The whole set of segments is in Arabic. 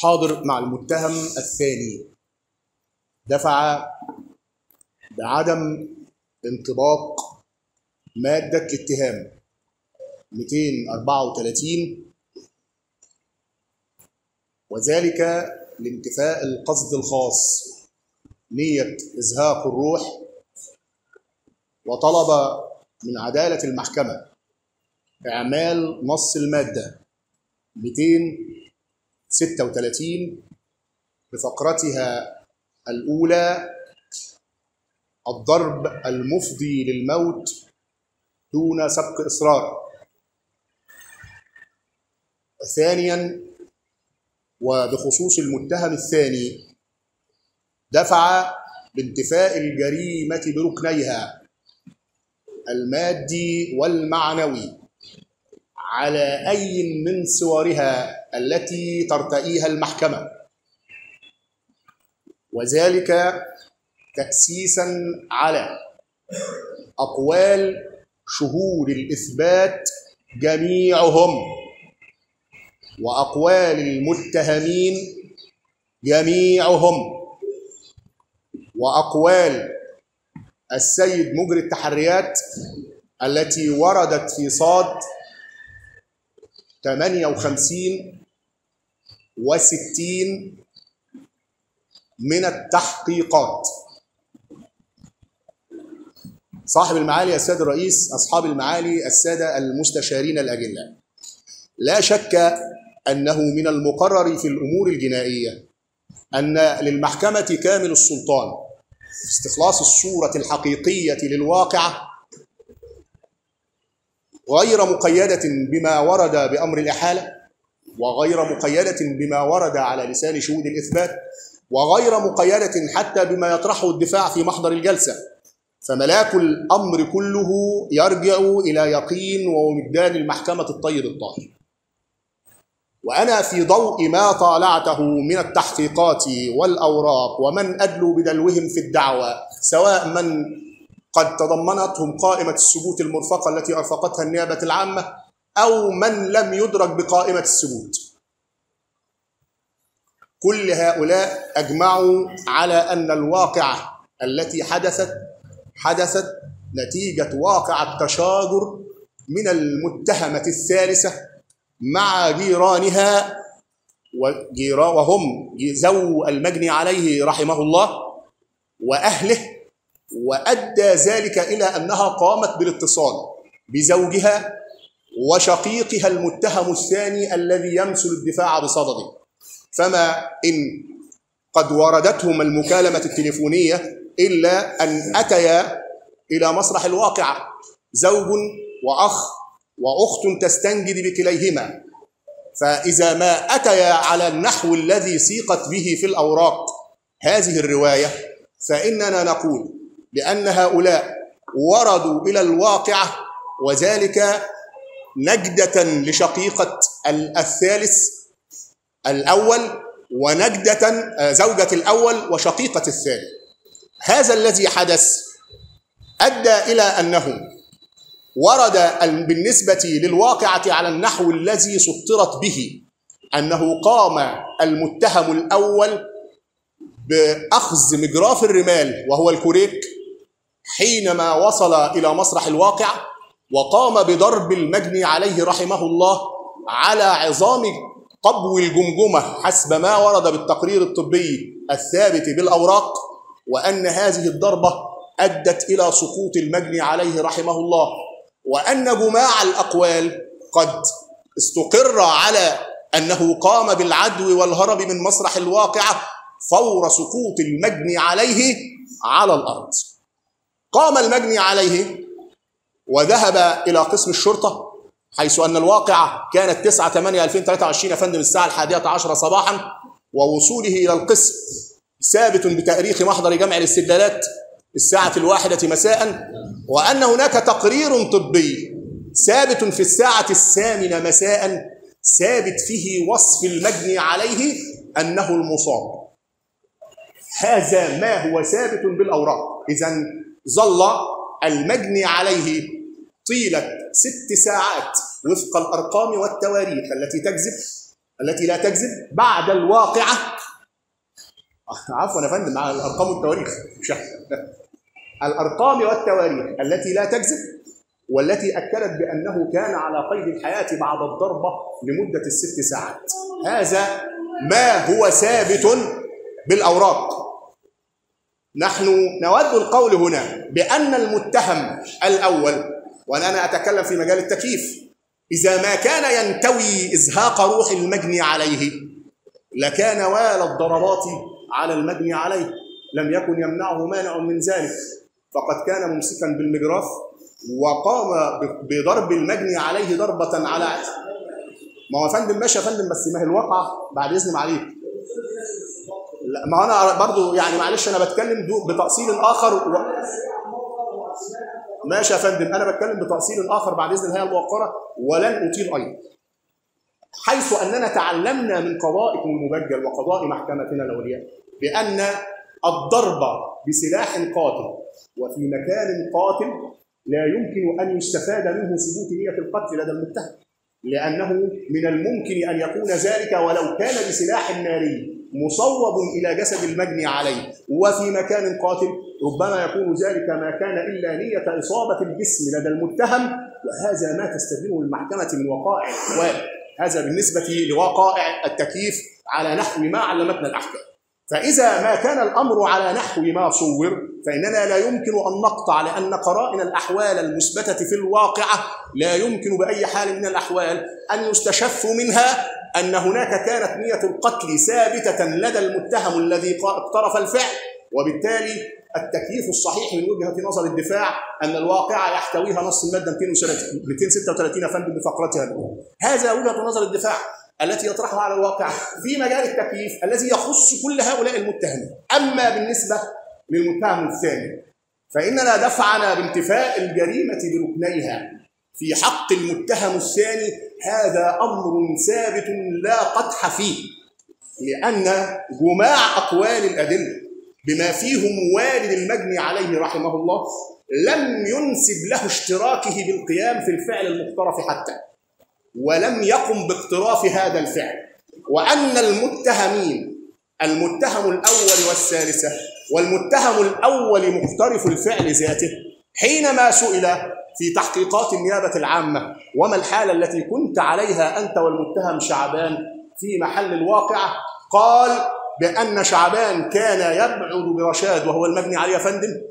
الحاضر مع المتهم الثاني دفع بعدم انطباق مادة الاتهام 234 وذلك لانتفاء القصد الخاص نية إزهاق الروح، وطلب من عدالة المحكمة إعمال نص المادة 236 بفقرتها الأولى الضرب المفضي للموت دون سبق إصرار. ثانياً، وبخصوص المتهم الثاني دفع بانتفاء الجريمة بركنيها المادي والمعنوي على أي من صورها التي ترتئيها المحكمة، وذلك تأسيساً على أقوال شهود الإثبات جميعهم وأقوال المتهمين جميعهم وأقوال السيد مجري التحريات التي وردت في صاد 58 و60 من التحقيقات. صاحب المعالي السيد الرئيس، أصحاب المعالي السادة المستشارين الأجلاء، لا شك أنه من المقرر في الأمور الجنائية أن للمحكمة كامل السلطان في استخلاص الصورة الحقيقية للواقعة غير مقيدة بما ورد بأمر الإحالة، وغير مقيدة بما ورد على لسان شهود الإثبات، وغير مقيدة حتى بما يطرحه الدفاع في محضر الجلسة، فملاك الأمر كله يرجع إلى يقين ووجدان المحكمة الطيب الطاهر. وأنا في ضوء ما طالعته من التحقيقات والأوراق ومن أدلوا بدلوهم في الدعوة، سواء من قد تضمنتهم قائمة الثبوت المرفقة التي أرفقتها النيابة العامة أو من لم يدرك بقائمة الثبوت، كل هؤلاء أجمعوا على أن الواقعة التي حدثت نتيجة واقعة تشاجر من المتهمة الثالثة مع جيرانها وهم ذو المجني عليه رحمه الله وأهله، وأدى ذلك إلى أنها قامت بالاتصال بزوجها وشقيقها المتهم الثاني الذي يمثل الدفاع بصدده. فما إن قد وردتهم المكالمة التليفونية إلا أن أتيا إلى مسرح الواقعة زوج وأخ وأخت تستنجد بكليهما، فإذا ما أتيا على النحو الذي سيقت به في الأوراق هذه الرواية، فإننا نقول بأن هؤلاء وردوا إلى الواقعة وذلك نجدة لشقيقة الثالث الأول ونجدة زوجة الأول وشقيقة الثاني. هذا الذي حدث أدى إلى أنه ورد بالنسبة للواقعة على النحو الذي سطرت به أنه قام المتهم الأول بأخذ مجراف الرمال وهو الكوريك حينما وصل إلى مسرح الواقع، وقام بضرب المجني عليه رحمه الله على عظام قبو الجمجمة حسب ما ورد بالتقرير الطبي الثابت بالأوراق، وأن هذه الضربة أدت إلى سقوط المجني عليه رحمه الله، وأن جماع الأقوال قد استقر على أنه قام بالعدو والهرب من مسرح الواقعة فور سقوط المجني عليه على الأرض. قام المجني عليه وذهب إلى قسم الشرطة، حيث أن الواقعة كانت 9/8/2023 يا فندم الساعة 11 صباحا، ووصوله إلى القسم ثابت بتاريخ محضر جمع الاستدلالات الساعة 1 مساء، وأن هناك تقرير طبي ثابت في الساعة 8 مساء ثابت فيه وصف المجني عليه أنه المصاب. هذا ما هو ثابت بالأوراق. إذن ظل المجني عليه طيلة 6 ساعات وفق الأرقام والتواريخ التي تكذب التي لا تكذب بعد الواقعة. عفوا يا فندم، مع الأرقام والتواريخ مش الأرقام والتواريخ التي لا تكذب، والتي أكدت بأنه كان على قيد الحياة بعد الضربة لمدة ال6 ساعات. هذا ما هو ثابت بالأوراق. نحن نود القول هنا بأن المتهم الأول، وأنا أتكلم في مجال التكييف، إذا ما كان ينتوي إزهاق روح المجني عليه لكان والى الضربات على المجني عليه، لم يكن يمنعه مانع من ذلك، فقد كان ممسكا بالمجراف وقام بضرب المجني عليه ضربة على ما هو يا فندم ماشي يا فندم، بس ما هي الواقعة بعد إذن معاليك. لا ما أنا برضو يعني معلش أنا بتكلم بتأصيل آخر ماشي يا فندم، أنا بتكلم بتأصيل آخر بعد إذن الهيئة الموقرة ولن أطيل أيضا. حيث أننا تعلمنا من قضائكم المبجل وقضاء محكمتنا العليا بأن الضرب بسلاح قاتل وفي مكان قاتل لا يمكن أن يستفاد منه ثبوت نية القتل لدى المتهم، لأنه من الممكن أن يكون ذلك ولو كان بسلاح ناري مصوب إلى جسد المجني عليه وفي مكان قاتل، ربما يكون ذلك ما كان إلا نية إصابة الجسم لدى المتهم، وهذا ما تستدينه المحكمة من وقائع الأحوال. هذا بالنسبة لوقائع التكييف على نحو ما علمتنا الأحكام. فإذا ما كان الأمر على نحو ما صور فإننا لا يمكن أن نقطع، لأن قرائن الأحوال المثبتة في الواقعة لا يمكن بأي حال من الأحوال أن يستشف منها أن هناك كانت نية القتل ثابتة لدى المتهم الذي اقترف الفعل، وبالتالي التكييف الصحيح من وجهة نظر الدفاع أن الواقعة يحتويها نص المادة 236 يا فندم بفقرتها الأولى. هذا وجهة نظر الدفاع التي يطرحها على الواقع في مجال التكييف الذي يخص كل هؤلاء المتهمين. أما بالنسبة للمتهم الثاني فإننا دفعنا بانتفاء الجريمة بركنيها في حق المتهم الثاني، هذا أمر ثابت لا قدح فيه، لأن جماع أقوال الأدلة بما فيهم والد المجني عليه رحمه الله لم ينسب له اشتراكه بالقيام في الفعل المقترف حتى، ولم يقم باقتراف هذا الفعل، وأن المتهمين المتهم الأول والثالثة والمتهم الأول مقترف الفعل ذاته حينما سئل في تحقيقات النيابة العامة وما الحالة التي كنت عليها أنت والمتهم شعبان في محل الواقعة، قال بأن شعبان كان يبعد برشاد وهو المجني عليه يا فندم،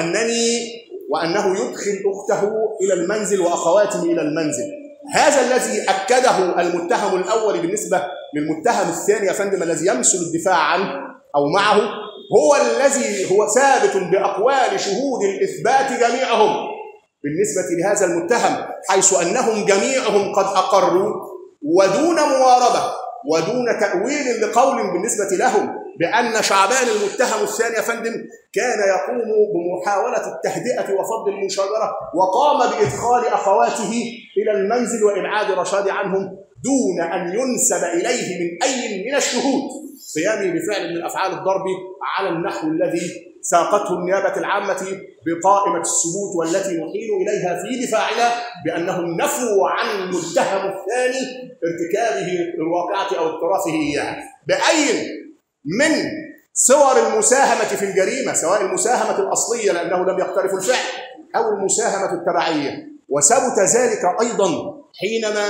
وأنه يدخل أخته إلى المنزل وأخواته إلى المنزل. هذا الذي أكده المتهم الأول بالنسبة للمتهم الثاني يا فندم الذي يمثل الدفاع عنه أو معه، هو الذي هو ثابت بأقوال شهود الإثبات جميعهم بالنسبة لهذا المتهم، حيث أنهم جميعهم قد أقروا ودون مواربة ودون تأويل لقول بالنسبة لهم بأن شعبان المتهم الثاني يا فندم كان يقوم بمحاولة التهدئة وفض المشاجرة وقام بإدخال أخواته إلى المنزل وإبعاد رشاد عنهم دون أن ينسب إليه من أي من الشهود قيامه بفعل من أفعال الضرب على النحو الذي ساقته النيابة العامة بقائمة الثبوت والتي نحيل إليها في دفاعنا بأنهم نفوا عن المتهم الثاني ارتكابه الواقعة أو اقترافه إياها بأي من صور المساهمة في الجريمة، سواء المساهمة الأصلية لأنه لم يقترف الفعل أو المساهمة التبعية. وثبت ذلك أيضا حينما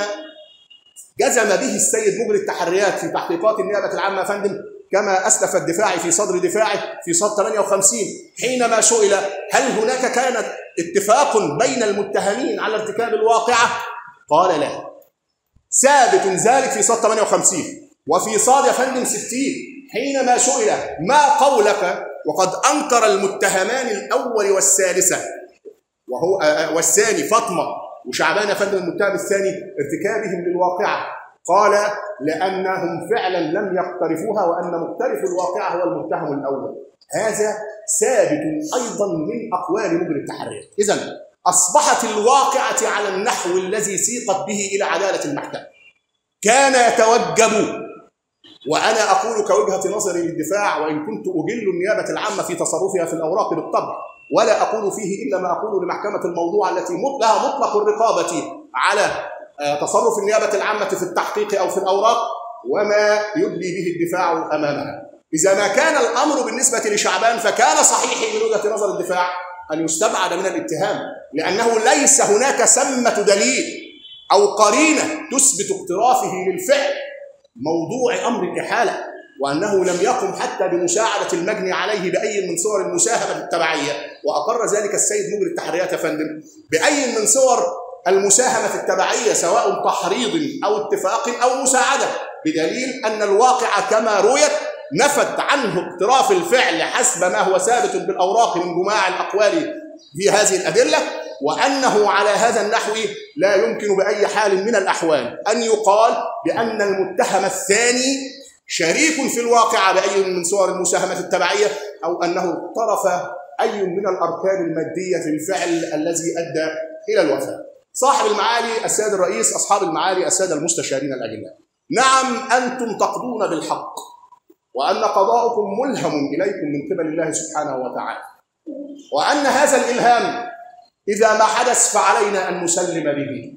جزم به السيد مجري التحريات في تحقيقات النيابة العامة يا فندم، كما أسلف الدفاعي في صدر دفاعه في صد 58 حينما سئل هل هناك كان اتفاق بين المتهمين على ارتكاب الواقعة؟ قال لا. ثابت ذلك في صد 58. وفي صاد يا فندم 60 حينما سئل ما قولك وقد أنكر المتهمان الأول والثالثة وهو والثاني فاطمة وشعبان يا فندم المتهم الثاني ارتكابهم للواقعة، قال لأنهم فعلا لم يقترفوها وأن مقترف الواقعة هو المتهم الأول. هذا ثابت أيضا من أقوال مجري التحريات. إذن أصبحت الواقعة على النحو الذي سيقت به إلى عدالة المحكمة. كان يتوجب، وأنا أقول كوجهة نظري للدفاع وإن كنت أجل النيابة العامة في تصرفها في الأوراق بالطبع، ولا أقول فيه إلا ما أقول لمحكمة الموضوع التي لها مطلق الرقابة على تصرف النيابة العامة في التحقيق أو في الأوراق، وما يدلي به الدفاع أمامها. إذا ما كان الأمر بالنسبة لشعبان فكان صحيحا من وجهة نظر الدفاع أن يستبعد من الاتهام، لأنه ليس هناك ثمة دليل أو قرينة تثبت اقترافه للفعل موضوع أمر الإحالة، وأنه لم يقم حتى بمساعدة المجني عليه بأي من صور المساهمة التبعية، وأقر ذلك السيد مجري التحريات يا فندم بأي من صور المساهمة التبعية سواء تحريض أو اتفاق أو مساعدة، بدليل أن الواقع كما رويت نفت عنه اقتراف الفعل حسب ما هو ثابت بالأوراق من جماع الأقوال في هذه الأدلة، وأنه على هذا النحو لا يمكن بأي حال من الأحوال أن يقال بأن المتهم الثاني شريك في الواقع بأي من صور المساهمة التبعية، أو أنه اقترف أي من الأركان المادية في الفعل الذي أدى إلى الوفاة. صاحب المعالي السيد الرئيس، أصحاب المعالي السادة المستشارين الأجلاء، نعم أنتم تقضون بالحق، وأن قضاؤكم ملهم إليكم من قبل الله سبحانه وتعالى، وأن هذا الإلهام إذا ما حدث فعلينا أن نسلم به.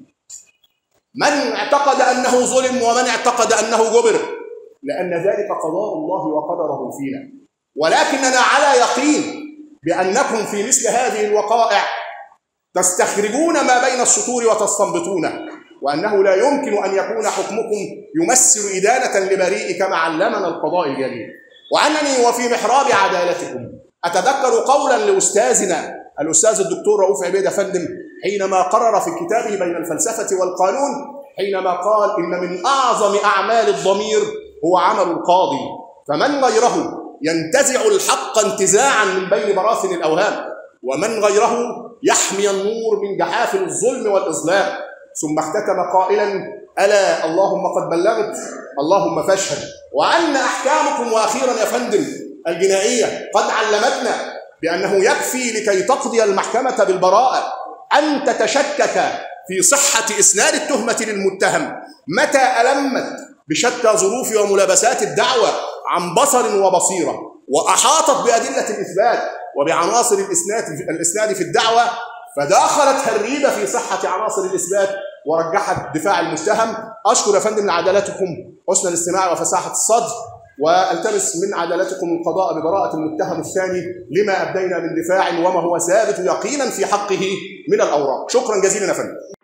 من اعتقد أنه ظلم ومن اعتقد أنه جبر، لأن ذلك قضاء الله وقدره فينا، ولكننا على يقين بأنكم في مثل هذه الوقائع تستخرجون ما بين السطور وتستنبطونه، وأنه لا يمكن أن يكون حكمكم يمثل إدانة لبريء كما علمنا القضاء الجليل. وأنني وفي محراب عدالتكم أتذكر قولا لأستاذنا الأستاذ الدكتور رؤوف عبيدة فندم حينما قرر في كتابه بين الفلسفة والقانون، حينما قال إن من أعظم أعمال الضمير هو عمل القاضي، فمن غيره ينتزع الحق انتزاعا من بين براثن الأوهام، ومن غيره يحمي النور من جحافل الظلم والإظلام. ثم اختتم قائلا: ألا اللهم قد بلغت اللهم فاشهد. وأن أحكامكم وأخيرا يا فندم الجنائية قد علمتنا بأنه يكفي لكي تقضي المحكمة بالبراءة أن تتشكك في صحة إسناد التهمة للمتهم متى ألمت بشتى ظروف وملابسات الدعوة عن بصر وبصيرة، وأحاطت بأدلة الإثبات وبعناصر الإسناد في الدعوة، فداخلت الريبة في صحة عناصر الإثبات ورجحت دفاع المتهم. أشكر يا فندم لعدالتكم حسن الاستماع وفساحة الصدر، والتمس من عدالتكم القضاء ببراءة المتهم الثاني لما أبدينا من دفاع وما هو ثابت يقينا في حقه من الأوراق. شكرا جزيلا يا فندم.